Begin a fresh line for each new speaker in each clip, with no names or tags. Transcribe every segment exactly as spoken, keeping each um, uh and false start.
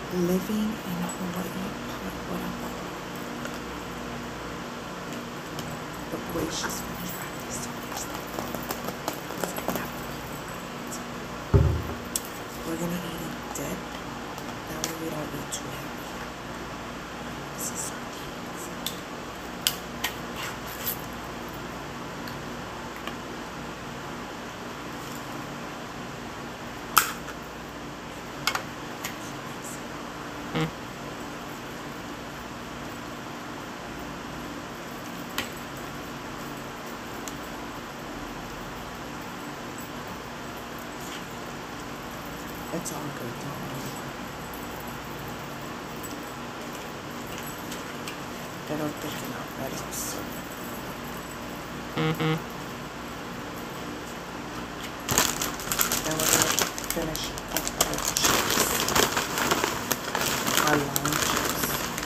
living in Hawaii, whatever. The boys just finished practice. We're gonna eat it dead. That way we don't eat too heavy. This is sardines. It's all good, don't worry. It'll thicken up better soon. Mm-hmm. Then we're going to finish up our chips. Our long chips.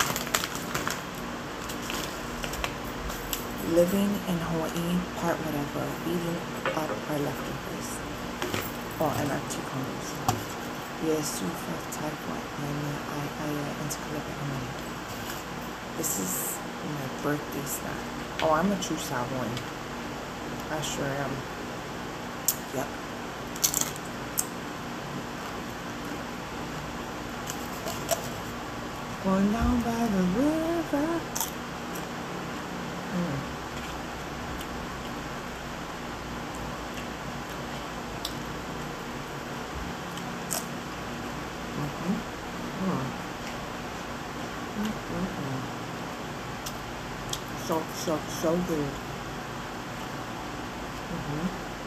Living in Hawaii, part whatever. Eating up our leftovers. Oh, and our two combos. Yes, you for typhoid. I'm I I interconnected. This is my birthday snack. Oh, I'm a true Samoan. I sure am. Yep. Going down by the river. Mm. Mm-hmm. Mm. Mm-hmm. So, so, so good. Mm-hmm.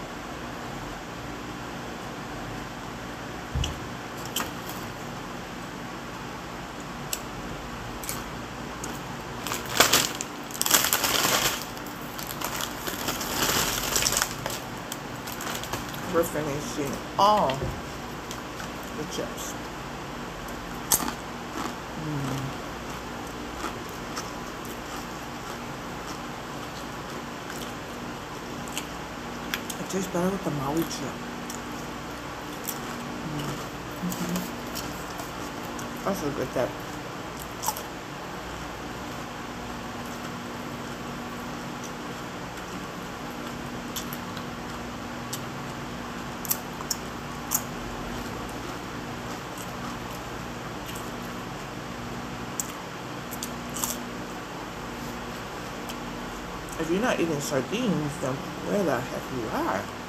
We're finishing all the chips. Mm. It tastes better with the Maui chip. Mm-hmm. That's a good tip. If you're not eating sardines, then where the heck you are?